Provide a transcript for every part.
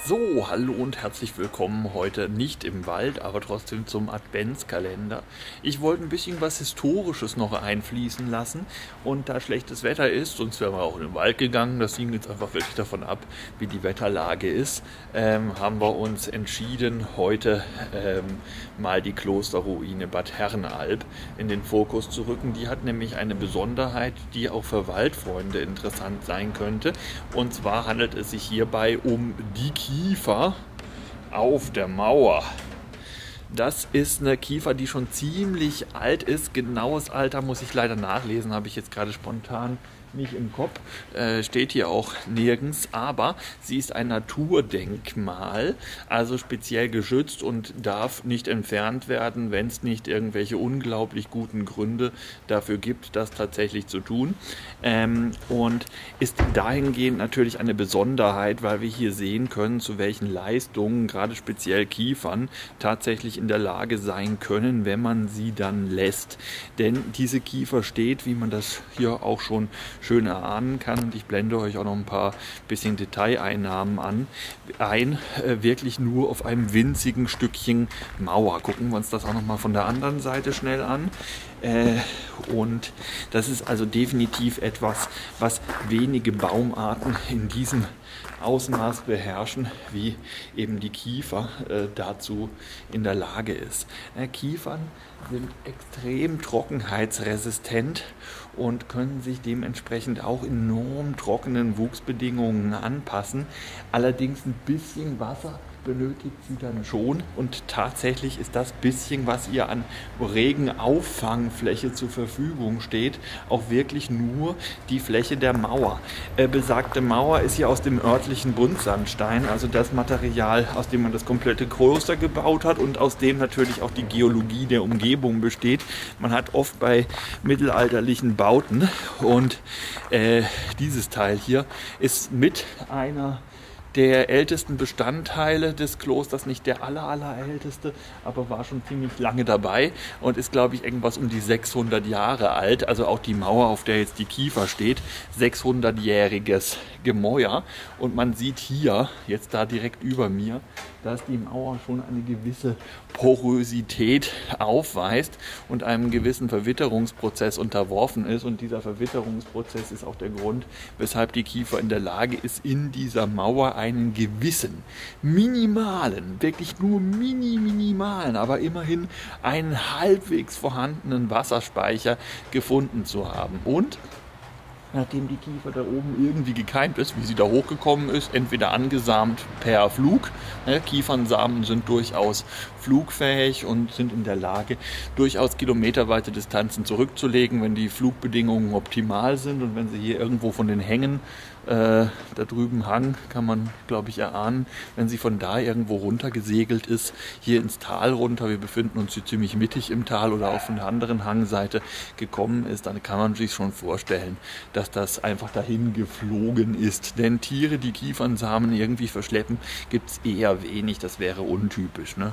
So, hallo und herzlich willkommen heute nicht im Wald, aber trotzdem zum Adventskalender. Ich wollte ein bisschen was Historisches noch einfließen lassen und da schlechtes Wetter ist, sonst wären wir auch in den Wald gegangen, das hing jetzt einfach wirklich davon ab, wie die Wetterlage ist, haben wir uns entschieden, heute mal die Klosterruine Bad Herrenalb in den Fokus zu rücken. Die hat nämlich eine Besonderheit, die auch für Waldfreunde interessant sein könnte, und zwar handelt es sich hierbei um die Kiefer auf der Mauer. Das ist eine Kiefer, die schon ziemlich alt ist. Genaues Alter muss ich leider nachlesen, habe ich jetzt gerade spontan nicht im Kopf, steht hier auch nirgends, aber sie ist ein Naturdenkmal, also speziell geschützt und darf nicht entfernt werden, wenn es nicht irgendwelche unglaublich guten Gründe dafür gibt, das tatsächlich zu tun, und ist dahingehend natürlich eine Besonderheit, weil wir hier sehen können, zu welchen Leistungen gerade speziell Kiefern tatsächlich in der Lage sein können, wenn man sie dann lässt. Denn diese Kiefer steht, wie man das hier auch schon schön erahnen kann, und ich blende euch auch noch ein paar bisschen Detaileinnahmen ein, wirklich nur auf einem winzigen Stückchen Mauer. Gucken wir uns das auch noch mal von der anderen Seite schnell an. Und das ist also definitiv etwas, was wenige Baumarten in diesem Ausmaß beherrschen, wie eben die Kiefer dazu in der Lage ist. Kiefern sind extrem trockenheitsresistent und können sich dementsprechend auch enorm trockenen Wuchsbedingungen anpassen. Allerdings ein bisschen Wasser benötigt sie dann schon, und tatsächlich ist das bisschen, was ihr an Regenauffangfläche zur Verfügung steht, auch wirklich nur die Fläche der Mauer. Besagte Mauer ist hier aus dem örtlichen Buntsandstein, also das Material, aus dem man das komplette Kloster gebaut hat und aus dem natürlich auch die Geologie der Umgebung besteht. Man hat oft bei mittelalterlichen Bauten, und dieses Teil hier ist mit einer der ältesten Bestandteile des Klosters, nicht der allerälteste, aber war schon ziemlich lange dabei und ist, glaube ich, irgendwas um die 600 Jahre alt. Also auch die Mauer, auf der jetzt die Kiefer steht, 600-jähriges Gemäuer. Und man sieht hier, jetzt da direkt über mir, dass die Mauer schon eine gewisse Porosität aufweist und einem gewissen Verwitterungsprozess unterworfen ist. Und dieser Verwitterungsprozess ist auch der Grund, weshalb die Kiefer in der Lage ist, in dieser Mauer einen gewissen, minimalen, wirklich nur minimalen, aber immerhin einen halbwegs vorhandenen Wasserspeicher gefunden zu haben. Und nachdem die Kiefer da oben irgendwie gekeimt ist, wie sie da hochgekommen ist, entweder angesamt per Flug. Kiefernsamen sind durchaus flugfähig und sind in der Lage, durchaus kilometerweite Distanzen zurückzulegen, wenn die Flugbedingungen optimal sind. Und wenn sie hier irgendwo von den Hängen, da drüben Hang, kann man, glaube ich, erahnen, wenn sie von da irgendwo runter gesegelt ist, hier ins Tal runter, wir befinden uns hier ziemlich mittig im Tal, oder auch von der anderen Hangseite gekommen ist, dann kann man sich schon vorstellen, dass das einfach dahin geflogen ist. Denn Tiere, die Kiefernsamen irgendwie verschleppen, gibt es eher wenig, das wäre untypisch. Ne?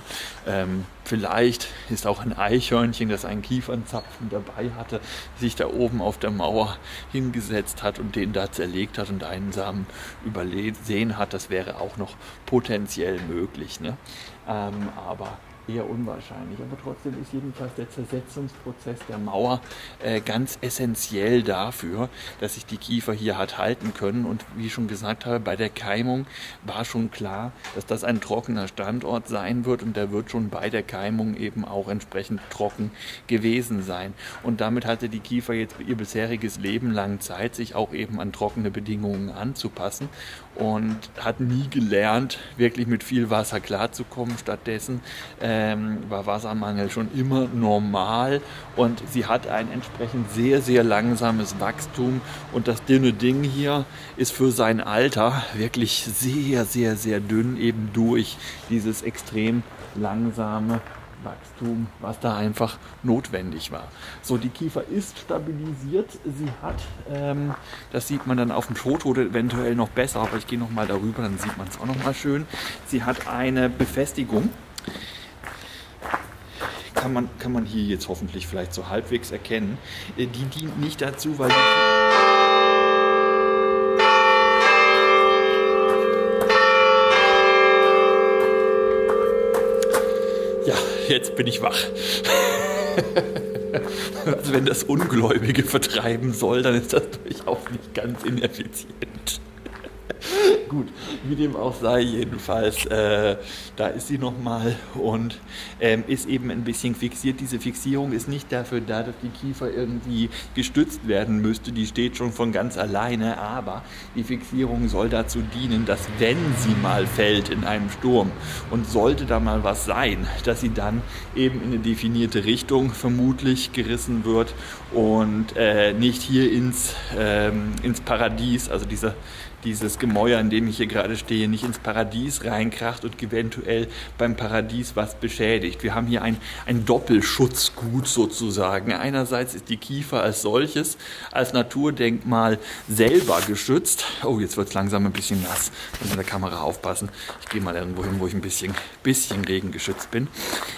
Vielleicht ist auch ein Eichhörnchen, das einen Kiefernzapfen dabei hatte, sich da oben auf der Mauer hingesetzt hat und den da zerlegt hat und einen Samen übersehen hat. Das wäre auch noch potenziell möglich. Ne? Aber eher unwahrscheinlich. Aber trotzdem ist jedenfalls der Zersetzungsprozess der Mauer ganz essentiell dafür, dass sich die Kiefer hier hat halten können. Und wie ich schon gesagt habe, bei der Keimung war schon klar, dass das ein trockener Standort sein wird, und der wird schon bei der Keimung eben auch entsprechend trocken gewesen sein. Und damit hatte die Kiefer jetzt ihr bisheriges Leben lang Zeit, sich auch eben an trockene Bedingungen anzupassen, und hat nie gelernt, wirklich mit viel Wasser klarzukommen. Stattdessen war Wassermangel schon immer normal, und sie hat ein entsprechend sehr, sehr langsames Wachstum, und das dünne Ding hier ist für sein Alter wirklich sehr, sehr, sehr dünn, eben durch dieses extrem langsame Wachstum, was da einfach notwendig war. So, die Kiefer ist stabilisiert. Sie hat, das sieht man dann auf dem Foto eventuell noch besser, aber ich gehe noch mal darüber, dann sieht man es auch noch mal schön. Sie hat eine Befestigung. Kann man hier jetzt hoffentlich vielleicht so halbwegs erkennen. Die dient nicht dazu, weil die Ja, jetzt bin ich wach. Also wenn das Ungläubige vertreiben soll, dann ist das durchaus nicht ganz ineffizient. Gut, wie dem auch sei, jedenfalls, da ist sie nochmal und ist eben ein bisschen fixiert. Diese Fixierung ist nicht dafür da, dass die Kiefer irgendwie gestützt werden müsste, die steht schon von ganz alleine, aber die Fixierung soll dazu dienen, dass wenn sie mal fällt in einem Sturm und sollte da mal was sein, dass sie dann eben in eine definierte Richtung vermutlich gerissen wird und nicht hier ins Paradies, also dieses Gemäuer, in dem ich hier gerade stehe, nicht ins Paradies reinkracht und eventuell beim Paradies was beschädigt. Wir haben hier ein Doppelschutzgut sozusagen. Einerseits ist die Kiefer als solches, als Naturdenkmal selber geschützt. Oh, jetzt wird es langsam ein bisschen nass. Ich muss in der Kamera aufpassen. Ich gehe mal irgendwo hin, wo ich ein bisschen regengeschützt bin.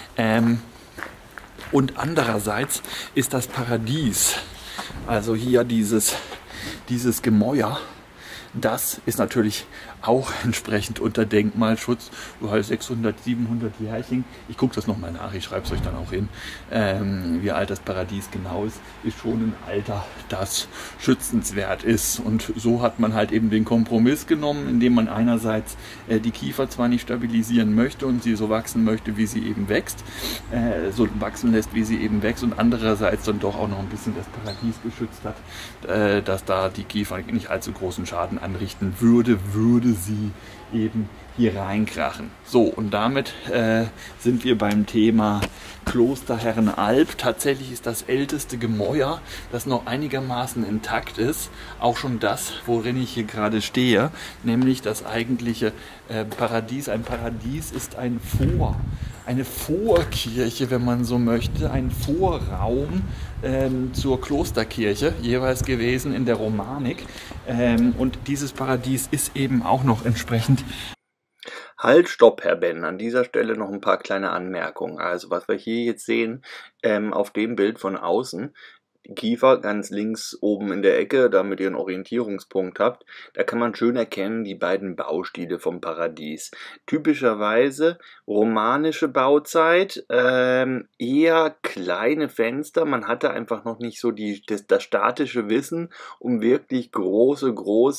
Und andererseits ist das Paradies, also hier dieses Gemäuer, das ist natürlich auch entsprechend unter Denkmalschutz. Du hast 600, 700 Jährchen. Ich gucke das nochmal nach, ich schreibe es euch dann auch hin. Wie alt das Paradies genau ist schon ein Alter, das schützenswert ist. Und so hat man halt eben den Kompromiss genommen, indem man einerseits die Kiefer zwar nicht stabilisieren möchte und sie so wachsen möchte, wie sie eben wächst, so wachsen lässt, wie sie eben wächst, und andererseits dann doch auch noch ein bisschen das Paradies geschützt hat, dass da die Kiefer nicht allzu großen Schaden anrichten würde sie eben hier reinkrachen. So, und damit sind wir beim Thema Kloster Herrenalb. Tatsächlich ist das älteste Gemäuer, das noch einigermaßen intakt ist, auch schon das, worin ich hier gerade stehe, nämlich das eigentliche Paradies. Ein Paradies ist eine Vorkirche, wenn man so möchte, ein Vorraum zur Klosterkirche, jeweils gewesen in der Romanik. Und dieses Paradies ist eben auch noch entsprechend. Halt, stopp, Herr Ben. An dieser Stelle noch ein paar kleine Anmerkungen. Also, was wir hier jetzt sehen, auf dem Bild von außen, die Kiefer ganz links oben in der Ecke, damit ihr einen Orientierungspunkt habt, da kann man schön erkennen die beiden Baustile vom Paradies. Typischerweise romanische Bauzeit, eher kleine Fenster, man hatte einfach noch nicht so das statische Wissen, um wirklich große,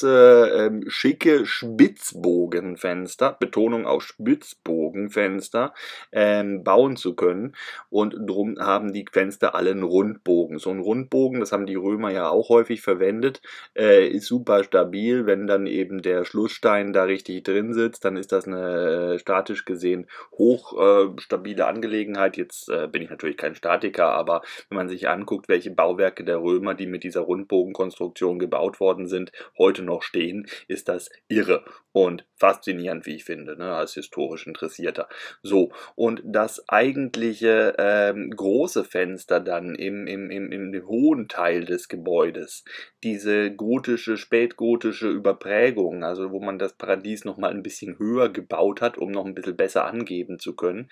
schicke Spitzbogenfenster, Betonung auf Spitzbogenfenster, bauen zu können, und drum haben die Fenster alle einen Rundbogen. So ein Rundbogen, das haben die Römer ja auch häufig verwendet, ist super stabil. Wenn dann eben der Schlussstein da richtig drin sitzt, dann ist das eine statisch gesehen hochstabile Angelegenheit. Jetzt bin ich natürlich kein Statiker, aber wenn man sich anguckt, welche Bauwerke der Römer, die mit dieser Rundbogenkonstruktion gebaut worden sind, heute noch stehen, ist das irre und faszinierend, wie ich finde, ne, als historisch Interessierter. So, und das eigentliche große Fenster dann im hohen Teil des Gebäudes, diese spätgotische Überprägung, also wo man das Paradies nochmal ein bisschen höher gebaut hat, um noch ein bisschen besser angeben zu können,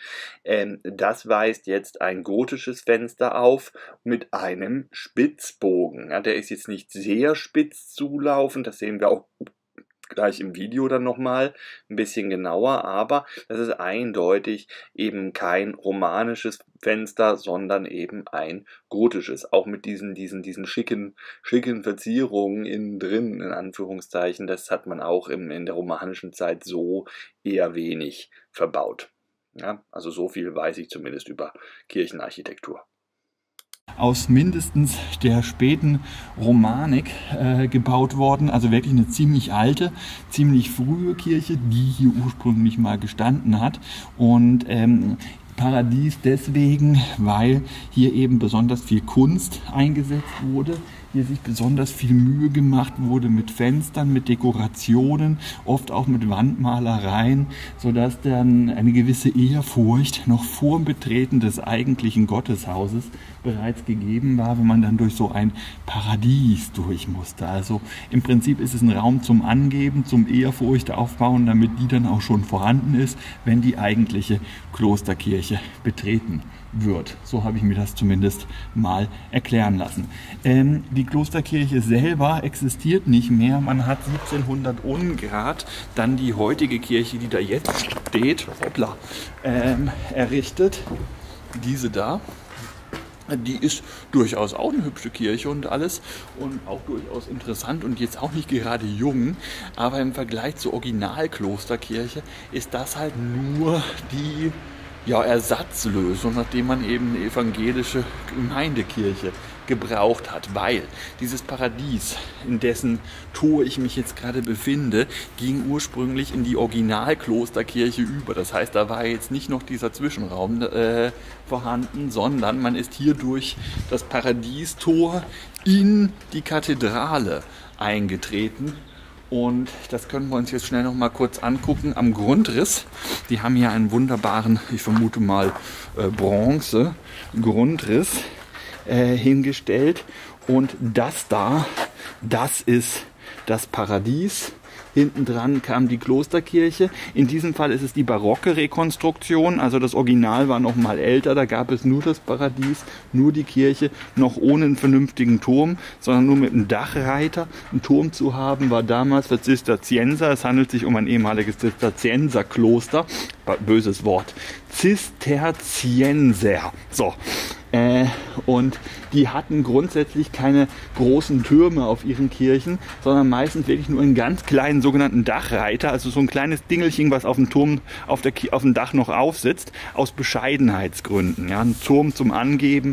das weist jetzt ein gotisches Fenster auf mit einem Spitzbogen. Ja, der ist jetzt nicht sehr spitz zulaufend, das sehen wir auch gleich im Video dann nochmal ein bisschen genauer, aber das ist eindeutig eben kein romanisches Fenster, sondern eben ein gotisches, auch mit diesen schicken Verzierungen innen drin, in Anführungszeichen. Das hat man auch in der romanischen Zeit so eher wenig verbaut. Ja, also so viel weiß ich zumindest über Kirchenarchitektur. Aus mindestens der späten Romanik gebaut worden, also wirklich eine ziemlich alte, ziemlich frühe Kirche, die hier ursprünglich mal gestanden hat, und Paradies deswegen, weil hier eben besonders viel Kunst eingesetzt wurde, hier sich besonders viel Mühe gemacht wurde mit Fenstern, mit Dekorationen, oft auch mit Wandmalereien, sodass dann eine gewisse Ehrfurcht noch vor dem Betreten des eigentlichen Gotteshauses bereits gegeben war, wenn man dann durch so ein Paradies durch musste. Also im Prinzip ist es ein Raum zum Angeben, zum Ehrfurcht aufbauen, damit die dann auch schon vorhanden ist, wenn die eigentliche Klosterkirche betreten wird. So habe ich mir das zumindest mal erklären lassen. Die Klosterkirche selber existiert nicht mehr. Man hat 1700 Ungrad dann die heutige Kirche, die da jetzt steht, hoppla, errichtet. Diese da. Die ist durchaus auch eine hübsche Kirche und alles und auch durchaus interessant und jetzt auch nicht gerade jung, aber im Vergleich zur Originalklosterkirche ist das halt nur die Ersatzlösung, nachdem man eben eine evangelische Gemeindekirche gebraucht hat, weil dieses Paradies, in dessen Tor ich mich jetzt gerade befinde, ging ursprünglich in die Originalklosterkirche über. Das heißt, da war jetzt nicht noch dieser Zwischenraum vorhanden, sondern man ist hier durch das Paradiestor in die Kathedrale eingetreten. Und das können wir uns jetzt schnell noch mal kurz angucken am Grundriss. Die haben hier einen wunderbaren, ich vermute mal Bronze-Grundriss hingestellt. Und das da, das ist das Paradies. Hinten dran kam die Klosterkirche. In diesem Fall ist es die barocke Rekonstruktion. Also das Original war noch mal älter. Da gab es nur das Paradies, nur die Kirche, noch ohne einen vernünftigen Turm, sondern nur mit einem Dachreiter. Ein Turm zu haben war damals für Zisterzienser. Es handelt sich um ein ehemaliges Zisterzienserkloster. Böses Wort. Zisterzienser. So. Und die hatten grundsätzlich keine großen Türme auf ihren Kirchen, sondern meistens wirklich nur einen ganz kleinen sogenannten Dachreiter, also so ein kleines Dingelchen, was auf dem Turm, auf dem Dach noch aufsitzt, aus Bescheidenheitsgründen. Ja, ein Turm zum Angeben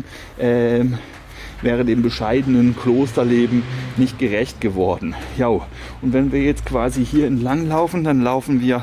wäre dem bescheidenen Klosterleben nicht gerecht geworden. Ja, und wenn wir jetzt quasi hier entlang laufen, dann laufen wir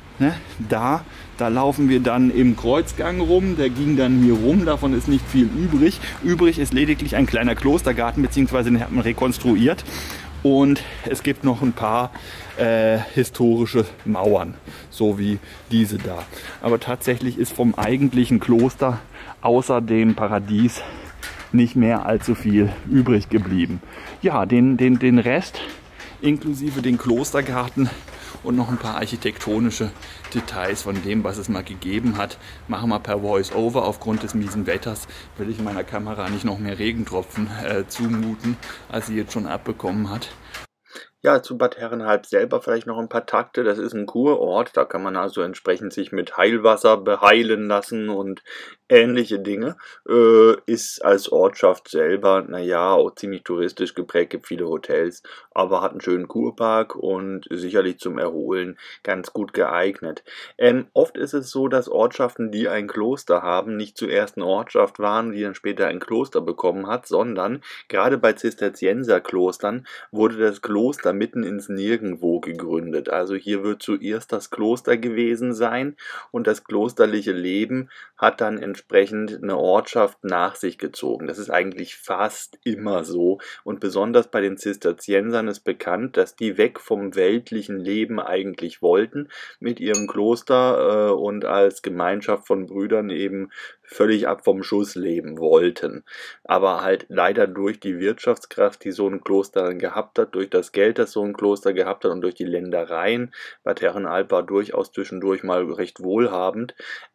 da laufen wir dann im Kreuzgang rum, der ging dann hier rum, davon ist nicht viel übrig. Übrig ist lediglich ein kleiner Klostergarten, beziehungsweise den hat man rekonstruiert. Und es gibt noch ein paar historische Mauern, so wie diese da. Aber tatsächlich ist vom eigentlichen Kloster außer dem Paradies nicht mehr allzu viel übrig geblieben. Ja, den Rest, inklusive den Klostergarten, und noch ein paar architektonische Details von dem, was es mal gegeben hat, machen wir per Voice-Over. Aufgrund des miesen Wetters will ich meiner Kamera nicht noch mehr Regentropfen zumuten, als sie jetzt schon abbekommen hat. Ja, zu Bad Herrenalb selber vielleicht noch ein paar Takte. Das ist ein Kurort, da kann man also entsprechend sich mit Heilwasser beheilen lassen und ähnliche Dinge. Ist als Ortschaft selber, naja, auch ziemlich touristisch geprägt, gibt viele Hotels, aber hat einen schönen Kurpark und sicherlich zum Erholen ganz gut geeignet. Oft ist es so, dass Ortschaften, die ein Kloster haben, nicht zuerst eine Ortschaft waren, die dann später ein Kloster bekommen hat, sondern gerade bei Zisterzienserklostern wurde das Kloster mitten ins Nirgendwo gegründet. Also hier wird zuerst das Kloster gewesen sein und das klosterliche Leben hat dann entsprechend eine Ortschaft nach sich gezogen. Das ist eigentlich fast immer so und besonders bei den Zisterziensern ist bekannt, dass die weg vom weltlichen Leben eigentlich wollten, mit ihrem Kloster und als Gemeinschaft von Brüdern eben völlig ab vom Schuss leben wollten. Aber halt leider durch die Wirtschaftskraft, die so ein Kloster dann gehabt hat, durch das Geld, das so ein Kloster gehabt hat und durch die Ländereien, Bad Herrenalb war durchaus zwischendurch mal recht wohlhabend,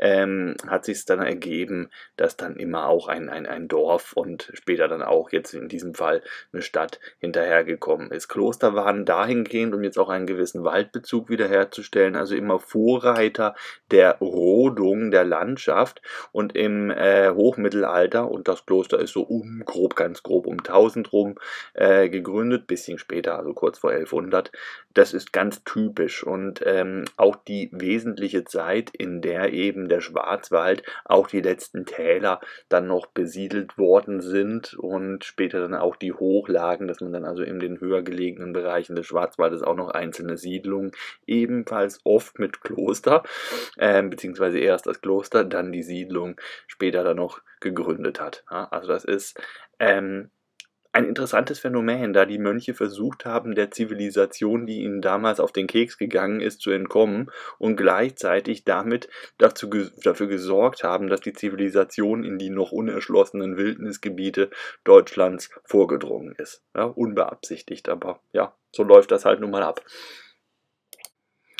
hat sich es dann ergeben, dass dann immer auch ein Dorf und später dann auch jetzt in diesem Fall eine Stadt hinterhergekommen ist. Kloster waren dahingehend, um jetzt auch einen gewissen Waldbezug wiederherzustellen, also immer Vorreiter der Rodung der Landschaft und im Hochmittelalter, und das Kloster ist so ganz grob um 1000 rum gegründet, bisschen später, also kurz vor 1100. Das ist ganz typisch und auch die wesentliche Zeit, in der eben der Schwarzwald, auch die letzten Täler dann noch besiedelt worden sind und später dann auch die Hochlagen, dass man dann also in den höher gelegenen Bereichen des Schwarzwaldes auch noch einzelne Siedlungen, ebenfalls oft mit Kloster, beziehungsweise erst das Kloster, dann die Siedlung später dann noch gegründet hat. Ja, also das ist ein interessantes Phänomen, da die Mönche versucht haben, der Zivilisation, die ihnen damals auf den Keks gegangen ist, zu entkommen und gleichzeitig damit dafür gesorgt haben, dass die Zivilisation in die noch unerschlossenen Wildnisgebiete Deutschlands vorgedrungen ist. Ja, unbeabsichtigt, aber ja, so läuft das halt nun mal ab.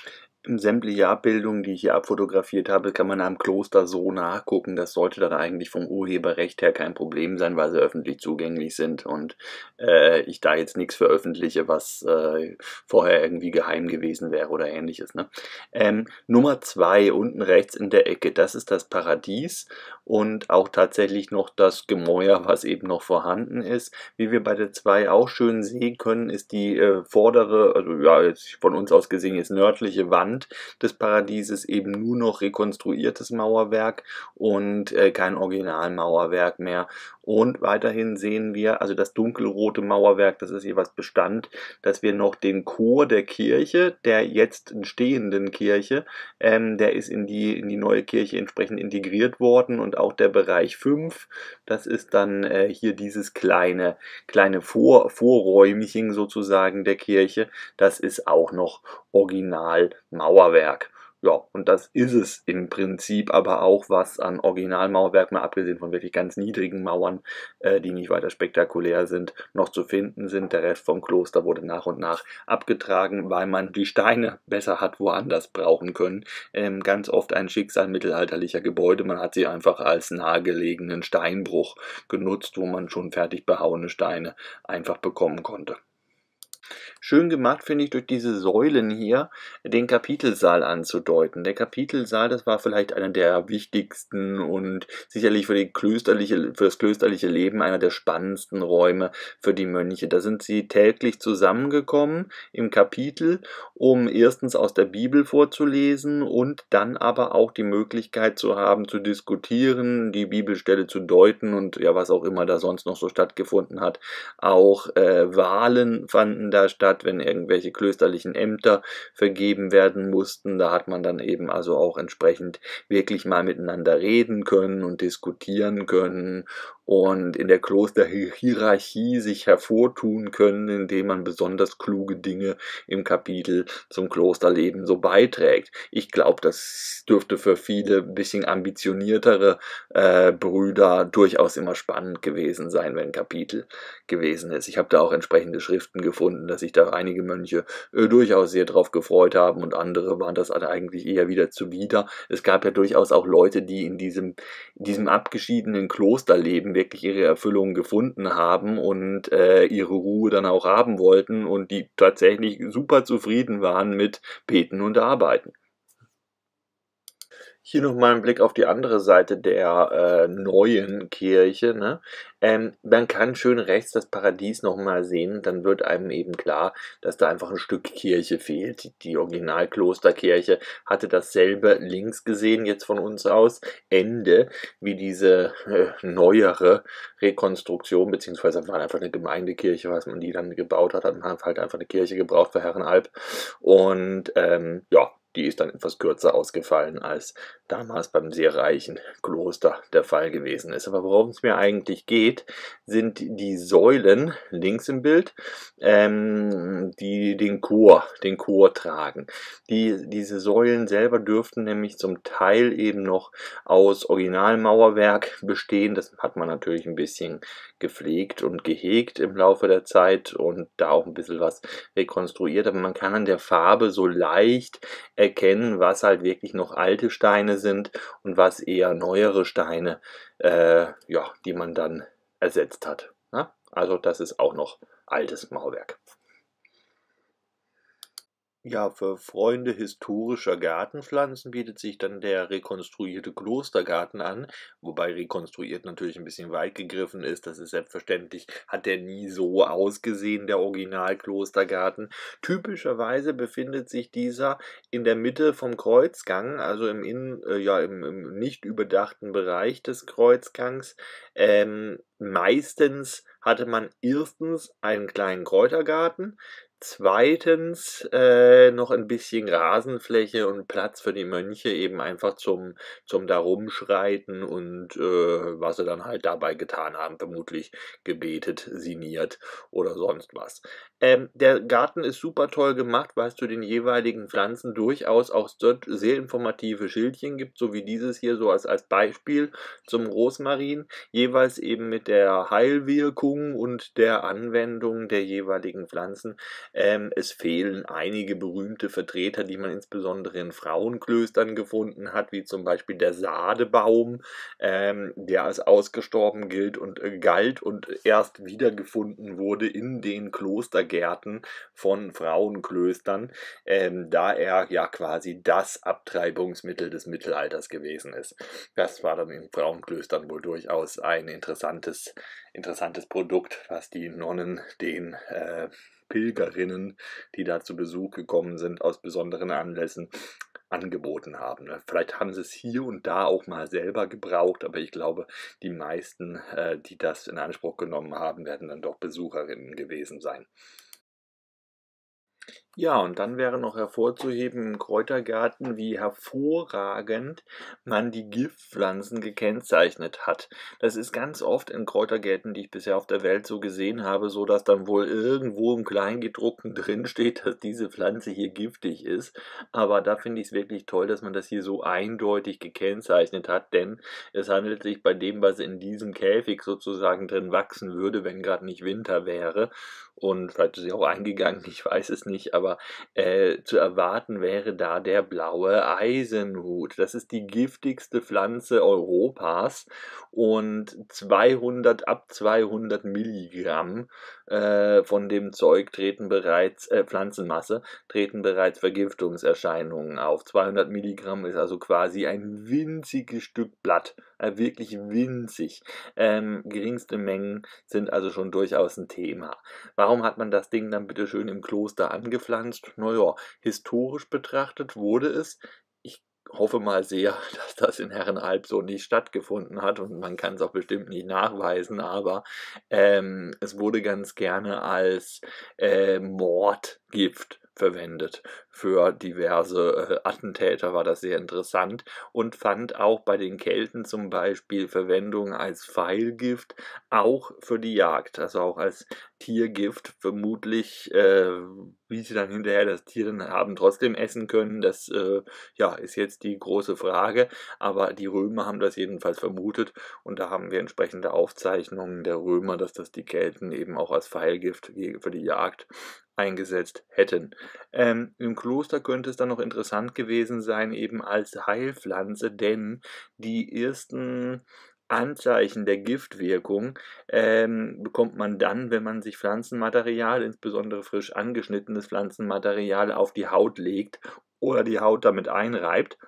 Sämtliche Abbildungen, die ich hier abfotografiert habe, kann man am Kloster so nachgucken. Das sollte dann eigentlich vom Urheberrecht her kein Problem sein, weil sie öffentlich zugänglich sind und ich da jetzt nichts veröffentliche, was vorher irgendwie geheim gewesen wäre oder ähnliches. Ne? Nummer 2, unten rechts in der Ecke, das ist das Paradies und auch tatsächlich noch das Gemäuer, was eben noch vorhanden ist. Wie wir bei der 2 auch schön sehen können, ist die vordere, also ja, jetzt von uns aus gesehen jetzt nördliche Wand des Paradieses eben nur noch rekonstruiertes Mauerwerk und kein Originalmauerwerk mehr. Und weiterhin sehen wir, also das dunkelrote Mauerwerk, das ist jeweils Bestand, dass wir noch den Chor der Kirche, der jetzt entstehenden Kirche, der ist in die neue Kirche entsprechend integriert worden und auch der Bereich 5, das ist dann hier dieses kleine Vorräumchen sozusagen der Kirche, das ist auch noch Originalmauerwerk. Ja, und das ist es im Prinzip aber auch, was an Originalmauerwerk, mal abgesehen von wirklich ganz niedrigen Mauern, die nicht weiter spektakulär sind, noch zu finden sind. Der Rest vom Kloster wurde nach und nach abgetragen, weil man die Steine besser hat woanders brauchen können. Ganz oft ein Schicksal mittelalterlicher Gebäude. Man hat sie einfach als nahegelegenen Steinbruch genutzt, wo man schon fertig behauene Steine einfach bekommen konnte. Schön gemacht finde ich durch diese Säulen hier, den Kapitelsaal anzudeuten. Der Kapitelsaal, das war vielleicht einer der wichtigsten und sicherlich für das klösterliche Leben einer der spannendsten Räume für die Mönche. Da sind sie täglich zusammengekommen im Kapitel, um erstens aus der Bibel vorzulesen und dann aber auch die Möglichkeit zu haben, zu diskutieren, die Bibelstelle zu deuten und ja, was auch immer da sonst noch so stattgefunden hat. Auch Wahlen fanden da statt, wenn irgendwelche klösterlichen Ämter vergeben werden mussten. Da hat man dann eben also auch entsprechend wirklich mal miteinander reden können und diskutieren können und in der Klosterhierarchie sich hervortun können, indem man besonders kluge Dinge im Kapitel zum Klosterleben so beiträgt. Ich glaube, das dürfte für viele ein bisschen ambitioniertere Brüder durchaus immer spannend gewesen sein, wenn ein Kapitel gewesen ist. Ich habe da auch entsprechende Schriften gefunden, dass sich da einige Mönche durchaus sehr drauf gefreut haben und andere waren das eigentlich eher wieder zuwider. Es gab ja durchaus auch Leute, die in diesem abgeschiedenen Klosterleben wirklich ihre Erfüllung gefunden haben und ihre Ruhe dann auch haben wollten und die tatsächlich super zufrieden waren mit Beten und Arbeiten. Hier nochmal ein Blick auf die andere Seite der neuen Kirche. Ne? Man kann schön rechts das Paradies nochmal sehen, dann wird einem eben klar, dass da einfach ein Stück Kirche fehlt. Die Originalklosterkirche hatte dasselbe links gesehen, jetzt von uns aus, Ende, wie diese neuere Rekonstruktion, beziehungsweise war einfach eine Gemeindekirche, was man die dann gebaut hat, hat man halt einfach eine Kirche gebraucht für Herrenalb. Und ja, die ist dann etwas kürzer ausgefallen, als damals beim sehr reichen Kloster der Fall gewesen ist. Aber worum es mir eigentlich geht, sind die Säulen links im Bild, die den Chor tragen. Diese Säulen selber dürften nämlich zum Teil eben noch aus Originalmauerwerk bestehen. Das hat man natürlich ein bisschen gepflegt und gehegt im Laufe der Zeit und da auch ein bisschen was rekonstruiert. Aber man kann an der Farbe so leicht erkennen, was halt wirklich noch alte Steine sind und was eher neuere Steine, ja, die man dann ersetzt hat. Ja? Also das ist auch noch altes Mauerwerk. Ja, für Freunde historischer Gartenpflanzen bietet sich dann der rekonstruierte Klostergarten an, wobei rekonstruiert natürlich ein bisschen weit gegriffen ist. Das ist selbstverständlich, hat der nie so ausgesehen, der Originalklostergarten. Typischerweise befindet sich dieser in der Mitte vom Kreuzgang, also im nicht überdachten Bereich des Kreuzgangs. Meistens hatte man erstens einen kleinen Kräutergarten, zweitens noch ein bisschen Rasenfläche und Platz für die Mönche, eben einfach zum da rumschreiten und was sie dann halt dabei getan haben, vermutlich gebetet, sinniert oder sonst was. Der Garten ist super toll gemacht, weil es zu den jeweiligen Pflanzen durchaus auch dort sehr informative Schildchen gibt, so wie dieses hier so als Beispiel zum Rosmarin, jeweils eben mit der Heilwirkung und der Anwendung der jeweiligen Pflanzen. Es fehlen einige berühmte Vertreter, die man insbesondere in Frauenklöstern gefunden hat, wie zum Beispiel der Sadebaum, der als ausgestorben galt und erst wiedergefunden wurde in den Klostergärten von Frauenklöstern, da er ja quasi das Abtreibungsmittel des Mittelalters gewesen ist. Das war dann in Frauenklöstern wohl durchaus ein interessantes Produkt, was die Nonnen den Pilgerinnen, die da zu Besuch gekommen sind, aus besonderen Anlässen angeboten haben. Ne? Vielleicht haben sie es hier und da auch mal selber gebraucht, aber ich glaube, die meisten, die das in Anspruch genommen haben, werden dann doch Besucherinnen gewesen sein. Ja, und dann wäre noch hervorzuheben im Kräutergarten, wie hervorragend man die Giftpflanzen gekennzeichnet hat. Das ist ganz oft in Kräutergärten, die ich bisher auf der Welt so gesehen habe, so dass dann wohl irgendwo im Kleingedruckten drinsteht, dass diese Pflanze hier giftig ist. Aber da finde ich es wirklich toll, dass man das hier so eindeutig gekennzeichnet hat, denn es handelt sich bei dem, was in diesem Käfig sozusagen drin wachsen würde, wenn gerade nicht Winter wäre, und vielleicht ist sie auch eingegangen, ich weiß es nicht, aber zu erwarten wäre da der blaue Eisenhut. Das ist die giftigste Pflanze Europas und ab 200 Milligramm von dem Zeug Pflanzenmasse, treten bereits Vergiftungserscheinungen auf. 200 Milligramm ist also quasi ein winziges Stück Blatt, wirklich winzig. Geringste Mengen sind also schon durchaus ein Thema. Warum hat man das Ding dann bitte schön im Kloster angepflanzt? Naja, historisch betrachtet wurde es. Ich hoffe mal sehr, dass das in Herrenalb so nicht stattgefunden hat und man kann es auch bestimmt nicht nachweisen, aber es wurde ganz gerne als Mordgift verwendet. Für diverse Attentäter war das sehr interessant und fand auch bei den Kelten zum Beispiel Verwendung als Pfeilgift, auch für die Jagd, also auch als Tiergift. Vermutlich, wie sie dann hinterher das Tier dann haben trotzdem essen können, das ist jetzt die große Frage, aber die Römer haben das jedenfalls vermutet und da haben wir entsprechende Aufzeichnungen der Römer, dass das die Kelten eben auch als Pfeilgift für die Jagd eingesetzt hätten. Im Kloster könnte es dann noch interessant gewesen sein, eben als Heilpflanze, denn die ersten Anzeichen der Giftwirkung bekommt man dann, wenn man sich Pflanzenmaterial, insbesondere frisch angeschnittenes Pflanzenmaterial, auf die Haut legt oder die Haut damit einreibt.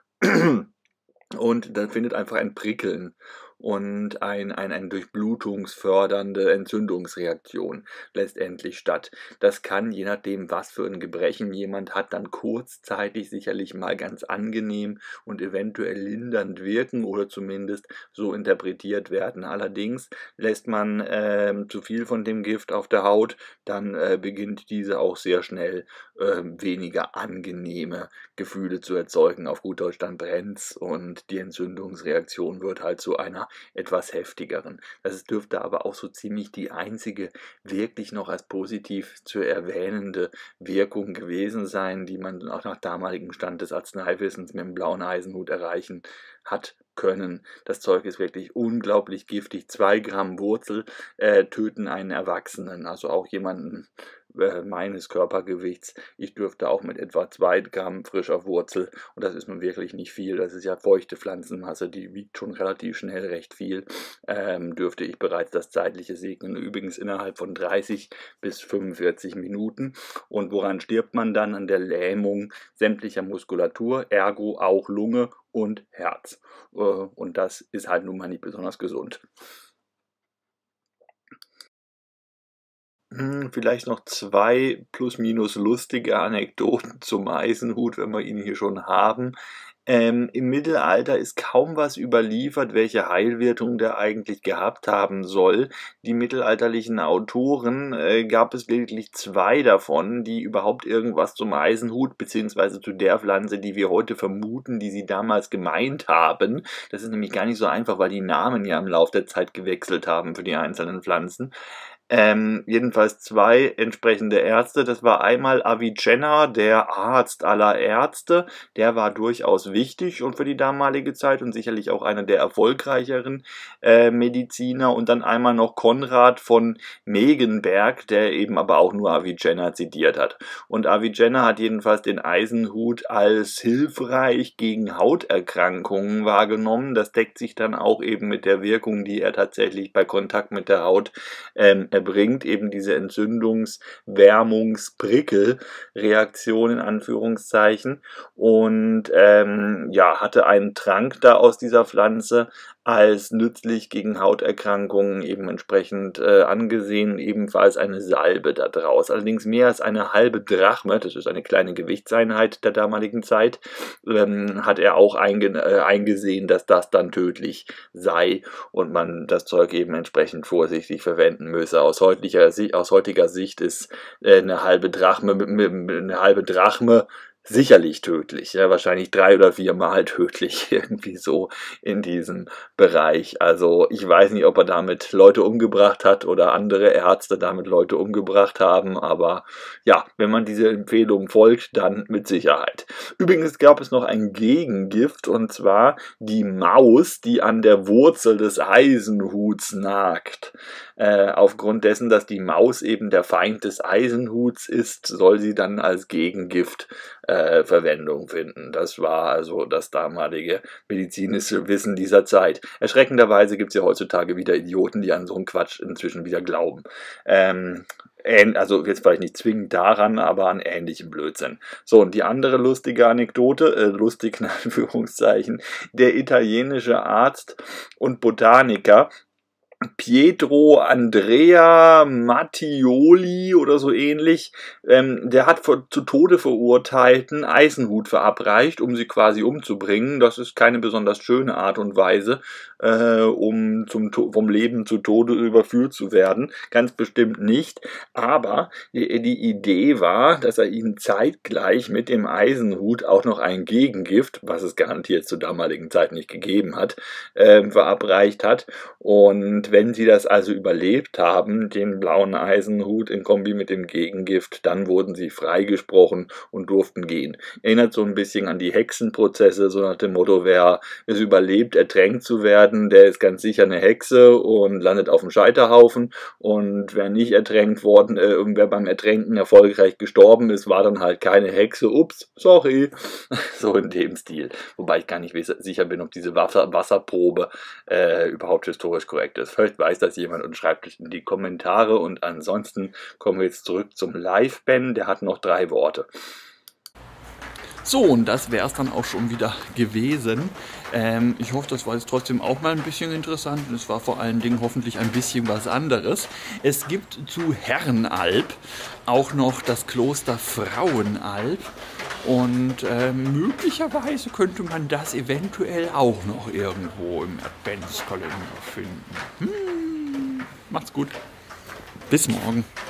Und dann findet einfach ein Prickeln und eine durchblutungsfördernde Entzündungsreaktion letztendlich statt. Das kann, je nachdem, was für ein Gebrechen jemand hat, dann kurzzeitig sicherlich mal ganz angenehm und eventuell lindernd wirken oder zumindest so interpretiert werden. Allerdings lässt man zu viel von dem Gift auf der Haut, dann beginnt diese auch sehr schnell weniger angenehme Gefühle zu erzeugen. Auf gut Deutsch dann brennt's und die Entzündungsreaktion wird halt zu einer etwas heftigeren. Das dürfte aber auch so ziemlich die einzige wirklich noch als positiv zu erwähnende Wirkung gewesen sein, die man auch nach damaligem Stand des Arzneiwissens mit dem blauen Eisenhut erreichen hat können. Das Zeug ist wirklich unglaublich giftig. 2 Gramm Wurzel töten einen Erwachsenen, also auch jemanden meines Körpergewichts. Ich dürfte auch mit etwa 2 Gramm frischer Wurzel, und das ist nun wirklich nicht viel, das ist ja feuchte Pflanzenmasse, die wiegt schon relativ schnell recht viel, dürfte ich bereits das Zeitliche segnen, übrigens innerhalb von 30 bis 45 Minuten. Und woran stirbt man dann? An der Lähmung sämtlicher Muskulatur, ergo auch Lunge und Herz. Und das ist halt nun mal nicht besonders gesund. Vielleicht noch 2 plus minus lustige Anekdoten zum Eisenhut, wenn wir ihn hier schon haben. Im Mittelalter ist kaum was überliefert, welche Heilwirkung der eigentlich gehabt haben soll. Die mittelalterlichen Autoren gab es lediglich 2 davon, die überhaupt irgendwas zum Eisenhut beziehungsweise zu der Pflanze, die wir heute vermuten, die sie damals gemeint haben. Das ist nämlich gar nicht so einfach, weil die Namen ja im Laufe der Zeit gewechselt haben für die einzelnen Pflanzen. Jedenfalls 2 entsprechende Ärzte. Das war einmal Avicenna, der Arzt aller Ärzte. Der war durchaus wichtig und für die damalige Zeit und sicherlich auch einer der erfolgreicheren Mediziner. Und dann einmal noch Konrad von Megenberg, der eben aber auch nur Avicenna zitiert hat. Und Avicenna hat jedenfalls den Eisenhut als hilfreich gegen Hauterkrankungen wahrgenommen. Das deckt sich dann auch eben mit der Wirkung, die er tatsächlich bei Kontakt mit der Haut erbringt, eben diese Entzündungs-Wärmungs-Prickel-Reaktion in Anführungszeichen und hatte einen Trank da aus dieser Pflanze als nützlich gegen Hauterkrankungen eben entsprechend angesehen, ebenfalls eine Salbe da draus. Allerdings mehr als eine halbe Drachme, das ist eine kleine Gewichtseinheit der damaligen Zeit, hat er auch eingesehen, dass das dann tödlich sei und man das Zeug eben entsprechend vorsichtig verwenden müsse. Aus heutiger Sicht ist eine halbe Drachme sicherlich tödlich, ja, wahrscheinlich 3 oder 4 Mal tödlich, irgendwie so in diesem Bereich. Also ich weiß nicht, ob er damit Leute umgebracht hat oder andere Ärzte damit Leute umgebracht haben, aber ja, wenn man diese Empfehlung folgt, dann mit Sicherheit. Übrigens gab es noch ein Gegengift, und zwar die Maus, die an der Wurzel des Eisenhuts nagt. Aufgrund dessen, dass die Maus eben der Feind des Eisenhuts ist, soll sie dann als Gegengift Verwendung finden. Das war also das damalige medizinische Wissen dieser Zeit. Erschreckenderweise gibt es ja heutzutage wieder Idioten, die an so einen Quatsch inzwischen wieder glauben. Also jetzt vielleicht nicht zwingend daran, aber an ähnlichem Blödsinn. So, und die andere lustige Anekdote, lustig in Anführungszeichen, der italienische Arzt und Botaniker Pietro Andrea Mattioli oder so ähnlich, der hat zu Tode Verurteilten Eisenhut verabreicht, um sie quasi umzubringen. Das ist keine besonders schöne Art und Weise, um vom Leben zu Tode überführt zu werden. Ganz bestimmt nicht. Aber die Idee war, dass er ihnen zeitgleich mit dem Eisenhut auch noch ein Gegengift, was es garantiert zur damaligen Zeit nicht gegeben hat, verabreicht hat. Und wenn sie das also überlebt haben, den blauen Eisenhut in Kombi mit dem Gegengift, dann wurden sie freigesprochen und durften gehen. Erinnert so ein bisschen an die Hexenprozesse, so nach dem Motto, wer es überlebt, ertränkt zu werden, der ist ganz sicher eine Hexe und landet auf dem Scheiterhaufen. Und wer nicht ertränkt worden, wer beim Ertränken erfolgreich gestorben ist, war dann halt keine Hexe. Ups, sorry. So in dem Stil. Wobei ich gar nicht sicher bin, ob diese Wasserprobe überhaupt historisch korrekt ist. Vielleicht weiß das jemand und schreibt es in die Kommentare. Und ansonsten kommen wir jetzt zurück zum Live-Ben. Der hat noch 3 Worte. So, und das wäre es dann auch schon wieder gewesen. Ich hoffe, das war jetzt trotzdem auch mal ein bisschen interessant. Und es war vor allen Dingen hoffentlich ein bisschen was anderes. Es gibt zu Herrenalb auch noch das Kloster Frauenalb. Und möglicherweise könnte man das eventuell auch noch irgendwo im Adventskalender finden. Macht's gut. Bis morgen.